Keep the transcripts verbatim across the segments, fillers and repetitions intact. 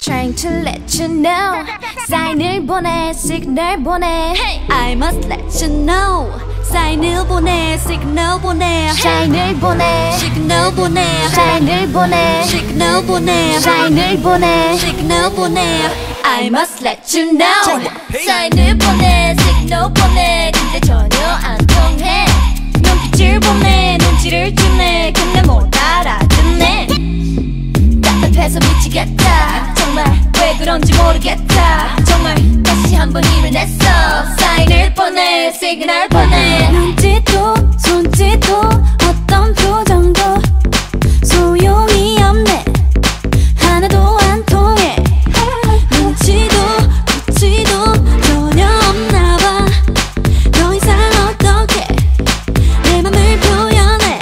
Trying to let you know 사인을 보내 시그널 보내 I must let you know 사인을 보내 시그널 보내 사인을 보내 시그널 보내 사인을 보내 시그널 보내 사인을 보내 시그널 보내 I must let you know 사인을 보내 시그널 보내 근데 전혀 안 통해 눈빛을 보내 눈치를 주네 근데 못 알아듣네 답답해서 미치겠다 정말 왜 그런지 모르겠다 정말 다시 한번 힘을 냈어 사인을 보내 시그널 보내 눈짓도 손짓도 어떤 표정도 소용이 없네 하나도 안 통해 눈치도 코치도 전혀 없나봐 더 이상 어떻게 내 맘을 표현해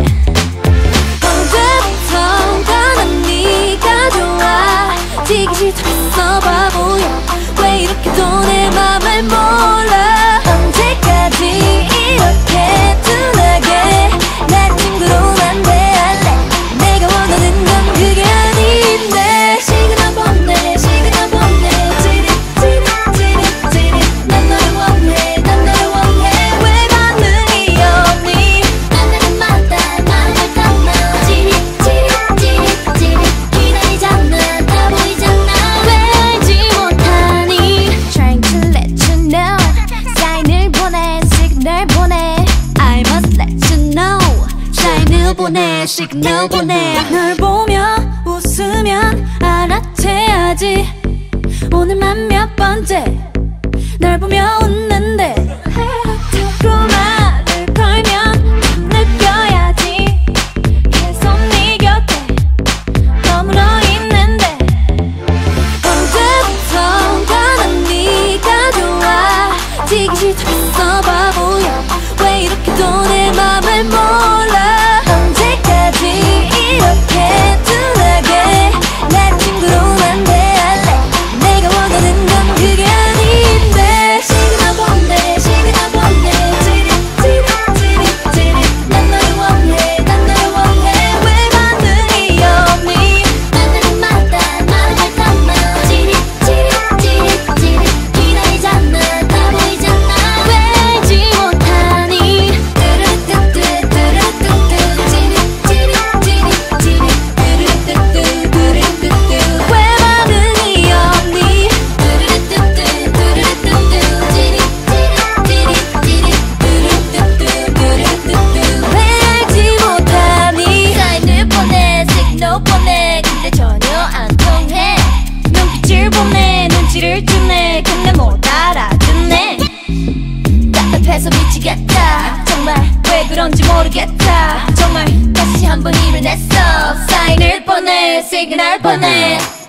언제부턴가 난 네가 좋아 지기 싫다면서 바보야 왜 이렇게도 내 맘을 몰라 언제까지 이렇게 둔하게 날 친구로만 대할래 내가 원하는 건 그게 아닌데 시그널 보내 시그널 보내 찌릿 찌릿 찌릿 찌릿 난 너를 원해 난 너를 원해 왜 반응이 없니 만나는 마다 마음을 담아 찌릿 찌릿 찌릿 찌릿 기다리잖아 다 보이잖아 왜 알지 못하니 Trying to let you know 사인을 보내 시그널 보내 I must let you know 사인을 보내 시그널 보내 널 보며 웃으면 알아채야지 오늘만 몇 번째 널 보며 웃는데 자꾸 말을 걸면 느껴야지 계속 네 곁에 머물러 있는데 언제부턴가 난 네가 좋아 지기 싫다면서 바보야 왜 이렇게도 내 맘을 몰라 언제까지 이렇게 둔하게 날 친구로만 대할래 내가 원하는 건 그게 아닌데 시그널 보내 시그널 보내 찌릿 찌릿 찌릿 찌릿 난 너를 원해 난 너를 원해 왜 반응이 없니 만나는 마다 마음을 담아 찌릿 찌릿 찌릿 찌릿 기다리잖아 다 보이잖아 왜 알지 못하니 뚜루뚜뚜 뚜루뚜뚜 찌릿 찌릿 찌릿 찌릿 뚜루뚜뚜 뚜루뚜뚜 왜 반응이 없니 뚜루뚜뚜 뚜루뚜뚜 찌릿 찌릿 찌릿 찌릿 뚜루뚜뚜 뚜루뚜뚜 왜 알지 못하니 사인을 보내 시그널 보내 근데 전혀 안 통해 눈빛을 보내 눈치를 주네 근데 못 알아듣네 답답해서 미치겠다 정말 왜 그런지 모르겠다 정말 다시 한번 힘을 냈어 사인을 보내 시그널 보내